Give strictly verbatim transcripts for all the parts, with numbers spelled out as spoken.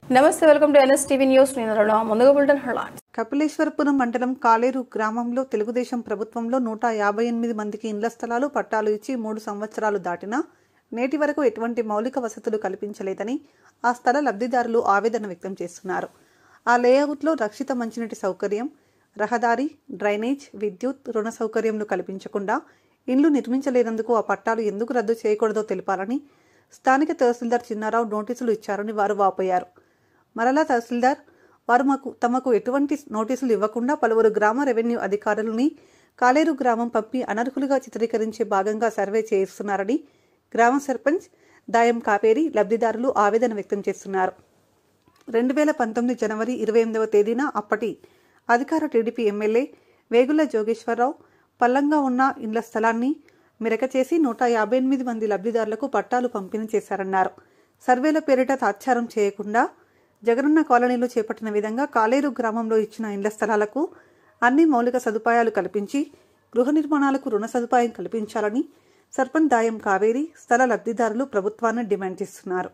నమస్తే, welcome to NS TV news. నేను రణ. ముందుగా బులెటిన్ హెడ్లైన్స్. కపిలేశ్వరపురం మండలం కాలేరు గ్రామంలో తెలుగుదేశం ప్రభుత్వంలో నూట యాభై ఎనిమిది మందికి ఇండ్ల స్థలాలు పట్టాలు ఇచ్చి మూడు సంవత్సరాలు దాటినా నేటి వరకు ఎటువంటి మౌలిక వసతులు కల్పించలేదని ఆ స్థల లబ్ధిదారులు ఆవేదన వ్యక్తం చేస్తున్నారు. ఆ లేఅవుట్లో రక్షిత మంచినీటి సౌకర్యం, రహదారి, డ్రైనేజ్, విద్యుత్, రుణ సౌకర్యంను కల్పించకుండా ఇండ్లు నిర్మించలేనందుకు ఆ పట్టాలు ఎందుకు రద్దు చేయకూడదో తెలిపాలని స్థానిక తహసీల్దార్ చిన్నారావు నోటీసులు ఇచ్చారని వారు వాపోయారు. మరలా తహసీల్దార్ వారు మాకు తమకు ఎటువంటి నోటీసులు ఇవ్వకుండా పలువురు గ్రామ రెవెన్యూ అధికారులని కాలేరు గ్రామం పంపి అనర్హులుగా చిత్రీకరించే భాగంగా సర్వే చేయిస్తున్నారని గ్రామ సర్పంచ్ దాయం కావేరి లబ్ధిదారులు ఆవేదన వ్యక్తం చేస్తున్నారు. రెండు వేల పంతొమ్మిది జనవరి ఇరవై ఎనిమిదవ తేదీన అప్పటి అధికార టీడీపీ ఎమ్మెల్యే వేగుల జోగేశ్వరరావు పల్లంగా ఉన్న ఇండ్ల స్థలాన్ని మెరక చేసి నూట యాభై ఎనిమిది మంది లబ్ధిదారులకు పట్టాలు పంపిణీ చేశారన్నారు. సర్వేల పేరిట తాత్సారం చేయకుండా జగనన్న కాలనీలో చేపట్టిన విధంగా కాలేరు గ్రామంలో ఇచ్చిన ఇండ్ల స్థలాలకు అన్ని మౌలిక సదుపాయాలు కల్పించి గృహ నిర్మాణాలకు రుణ సదుపాయం కల్పించాలని సర్పంచ్ దాయం కావేరి స్థల లబ్ధిదారులు ప్రభుత్వాన్ని డిమాండ్ చేస్తున్నారు.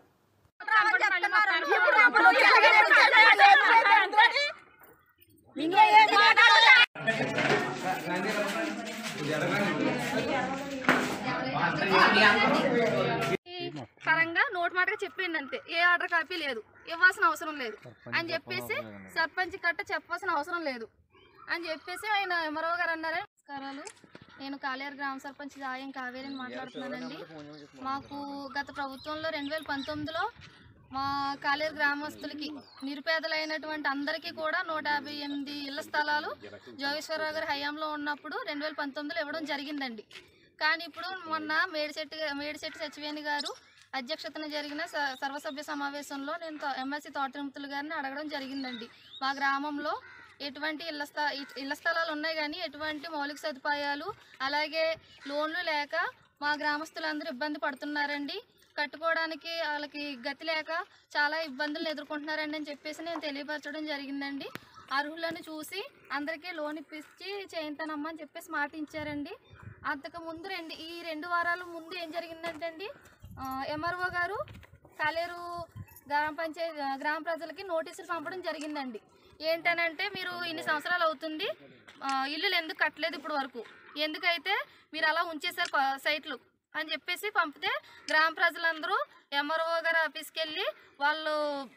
పరంగా నోటి మాటగా చెప్పింది అంతే, ఏ ఆర్డర్ కాపీ లేదు, ఇవ్వాల్సిన అవసరం లేదు అని చెప్పేసి సర్పంచ్ కట్ట చెప్పాల్సిన అవసరం లేదు అని చెప్పేసి ఆయన మరో గారు అన్నారే. నమస్కారాలు, నేను కాలేరు గ్రామ సర్పంచ్ దాయం కావేరిని మాట్లాడుతున్నానండి. మాకు గత ప్రభుత్వంలో రెండు వేల పంతొమ్మిదిలో మా కాలేరు గ్రామస్తులకి నిరుపేదలైనటువంటి అందరికీ కూడా నూట యాభై ఎనిమిది ఇళ్ల స్థలాలు జోగేశ్వరరావు గారి హయాంలో ఉన్నప్పుడు రెండు వేల పంతొమ్మిదిలో ఇవ్వడం జరిగిందండి. కానీ ఇప్పుడు మొన్న మేడిశెట్టి మేడిశెట్టి సచివేణి గారు అధ్యక్షతన జరిగిన సర్వసభ్య సమావేశంలో నేను ఎమ్మెల్సీ తోటతిరుమతులు గారిని అడగడం జరిగిందండి. మా గ్రామంలో ఎటువంటి ఇళ్ల స్థ ఇళ్ల స్థలాలు ఉన్నాయి కానీ ఎటువంటి మౌలిక సదుపాయాలు అలాగే లోన్లు లేక మా గ్రామస్తులందరూ ఇబ్బంది పడుతున్నారండి. కట్టుకోవడానికి వాళ్ళకి గతి లేక చాలా ఇబ్బందులు ఎదుర్కొంటున్నారండి అని చెప్పేసి నేను తెలియపరచడం జరిగిందండి. అర్హులను చూసి అందరికీ లోన్ ఇప్పించి చేయింతానమ్మా అని చెప్పేసి మాట ఇచ్చారండి. అంతకు ముందు రెండు ఈ రెండు వారాల ముందు ఏం జరిగిందంటే అండి, ఎంఆర్ఓ గారు కాలేరు గ్రామ పంచాయతీ గ్రామ ప్రజలకి నోటీసులు పంపడం జరిగిందండి. ఏంటనంటే, మీరు ఇన్ని సంవత్సరాలు అవుతుంది, ఇల్లులు ఎందుకు కట్టలేదు ఇప్పుడు వరకు, ఎందుకైతే మీరు అలా ఉంచేశారు సైట్లు అని చెప్పేసి పంపితే గ్రామ ప్రజలందరూ ఎంఆర్ఓ గారు ఆఫీస్కి వెళ్ళి వాళ్ళు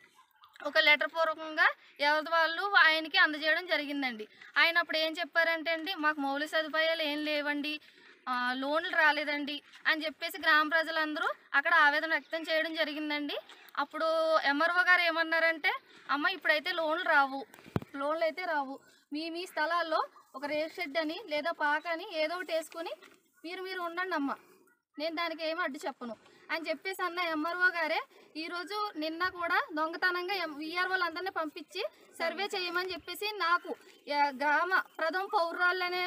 ఒక లెటర్ పూర్వకంగా ఎవరి వాళ్ళు ఆయనకి అందజేయడం జరిగిందండి. ఆయన అప్పుడు ఏం చెప్పారంటే అండి, మాకు మౌలిక సదుపాయాలు ఏం లేవండి, లోన్లు రాలేదండి అని చెప్పేసి గ్రామ ప్రజలందరూ అక్కడ ఆవేదన వ్యక్తం చేయడం జరిగిందండి. అప్పుడు ఎంఆర్ఓ గారు ఏమన్నారంటే, అమ్మ ఇప్పుడైతే లోన్లు రావు, లోన్లు అయితే రావు, మీ మీ స్థలాల్లో ఒక రేక్ షెడ్ అని లేదా పాక అని ఏదో ఒకటి వేసుకొని మీరు మీరు ఉండండి అమ్మ, నేను దానికి ఏమీ అడ్డు చెప్పను అని చెప్పేసి అన్న ఎంఆర్ఓ గారే ఈరోజు నిన్న కూడా దొంగతనంగా విఆర్ఓలందరినీ పంపించి సర్వే చేయమని చెప్పేసి నాకు గ్రామ ప్రథమ పౌరురాళ్ళు అనే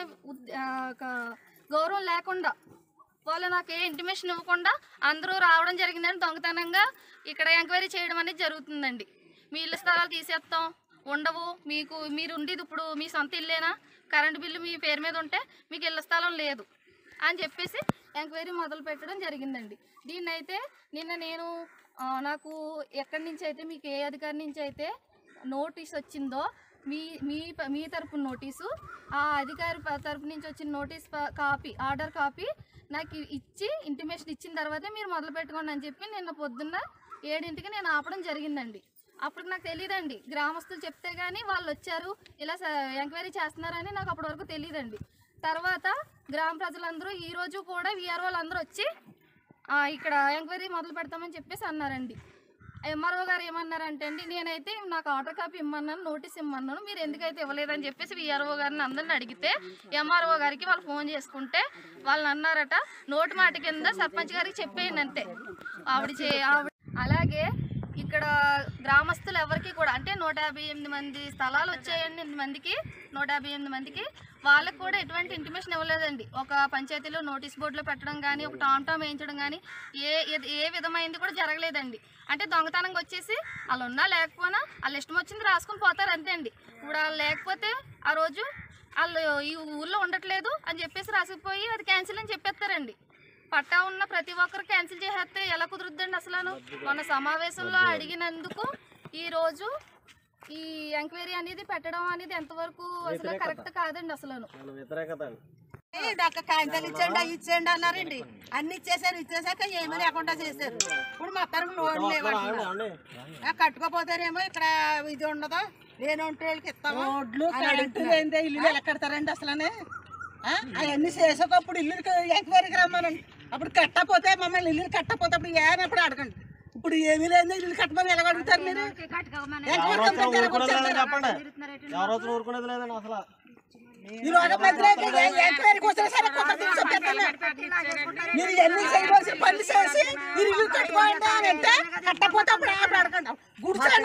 గౌరవం లేకుండా వాళ్ళు నాకు ఏ ఇంటిమేషన్ ఇవ్వకుండా అందరూ రావడం జరిగిందని దొంగతనంగా ఇక్కడ ఎంక్వైరీ చేయడం అనేది జరుగుతుందండి. మీ ఇళ్ళ స్థలాలు తీసేస్తాం, ఉండవు, మీకు మీరు ఉండేది ఇప్పుడు మీ సొంత ఇల్లేనా, కరెంటు బిల్లు మీ పేరు మీద ఉంటే మీకు ఇళ్ళ స్థలం లేదు అని చెప్పేసి ఎంక్వైరీ మొదలు పెట్టడం జరిగిందండి. దీన్నైతే నిన్న నేను నాకు ఎక్కడి నుంచి అయితే మీకు ఏ అధికారి నుంచి అయితే నోటీస్ వచ్చిందో మీ మీ మీ తరపు నోటీసు, ఆ అధికారి తరపు నుంచి వచ్చిన నోటీస్ కాపీ ఆర్డర్ కాపీ నాకు ఇచ్చి ఇంటిమేషన్ ఇచ్చిన తర్వాతే మీరు మొదలు పెట్టుకోండి అని చెప్పి నిన్న పొద్దున్న ఏడింటికి నేను ఆపడం జరిగిందండి. అప్పుడు నాకు తెలియదండి, గ్రామస్తులు చెప్తే కానీ వాళ్ళు వచ్చారు ఇలా ఎంక్వైరీ చేస్తున్నారని నాకు అప్పటి వరకు తెలియదండి. తర్వాత గ్రామ ప్రజలందరూ ఈరోజు కూడా విఆర్ఓలు అందరూ వచ్చి ఇక్కడ ఎంక్వైరీ మొదలు పెడతామని చెప్పేసి అన్నారండి. ఎంఆర్ఓ గారు ఏమన్నారంటే అండి, నేనైతే నాకు ఆర్డర్ కాపీ ఇమ్మన్నాను, నోటీస్ ఇమ్మన్నాను, మీరు ఎందుకైతే ఇవ్వలేదని చెప్పేసి విఆర్ఓ గారిని అందరిని అడిగితే ఎంఆర్ఓ గారికి వాళ్ళు ఫోన్ చేసుకుంటే వాళ్ళని అన్నారట, నోటి మాట కింద సర్పంచ్ గారికి చెప్పేయండి అంతే ఆవిడ చే ఆవిడ అలాగే ఇక్కడ గ్రామస్తులు ఎవరికి కూడా అంటే నూట యాభై ఎనిమిది మంది స్థలాలు వచ్చాయండి. ఎనిమిది మందికి నూట యాభై ఎనిమిది మందికి వాళ్ళకు కూడా ఎటువంటి ఇంటిమేషన్ ఇవ్వలేదండి. ఒక పంచాయతీలో నోటీస్ బోర్డులో పెట్టడం కానీ ఒక టామ్ టామ్ వేయించడం కానీ ఏ ఏ విధమైంది కూడా జరగలేదండి. అంటే దొంగతనంగా వచ్చేసి వాళ్ళు ఉన్నా లేకపోయినా వాళ్ళు ఇష్టం వచ్చింది రాసుకొని పోతారు అంతే అండి. ఇప్పుడు వాళ్ళు లేకపోతే ఆ రోజు వాళ్ళు ఈ ఊళ్ళో ఉండట్లేదు అని చెప్పేసి రాసిపోయి అది క్యాన్సిల్ అని చెప్పేస్తారండి. పట్టా ఉన్న ప్రతి ఒక్కరు క్యాన్సిల్ చేసేస్తే ఎలా కుదురుద్దండి? అసలు మొన్న సమావేశంలో అడిగినందుకు ఈ రోజు ఈ ఎంక్వైరీ అనేది పెట్టడం అనేది ఎంతవరకు అసలు కరెక్ట్ కాదండి. అసలు కాగితాలు ఇచ్చేయండి అవి ఇచ్చేయండి అన్నారండి. అన్ని ఇచ్చేసారు. ఇచ్చేసాక ఏమీ లేకుండా చేశారు. ఇప్పుడు మొత్తం లోన్ లేవంటున్నారు. కట్టుకోపోతారేమో ఇక్కడ ఇది ఉండదు, లేని ఉంటే వాళ్ళకి ఇస్తాము. రోడ్లు కడుగుతుందే ఇల్లు ఎలా కడతారండి అసలు? అవన్నీ చేసేటప్పుడు ఇల్లు ఎంక్వైరీకి రమ్మనండి. అప్పుడు కట్టపోతే మమ్మల్ని ఇల్లు కట్టపోతే అప్పుడు ఏనప్పుడు అడగండి. ఇప్పుడు ఏమీ లేదు, ఇల్లు కట్టమని ఎలా అడుగుతారు మీరు? ఈ రోజు ఎంక్వైరీకి వచ్చిన సరే మీరు ఎన్ని చేయవలసిన పనులు చేసి మీరు ఇల్లు కట్టుకోండి అని అంటే కట్టపోతే అప్పుడు ఆపి అడగండి. గుడిసెలు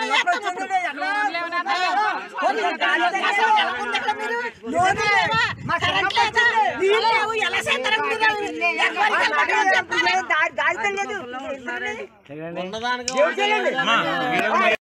ఎలా చేస్తారు?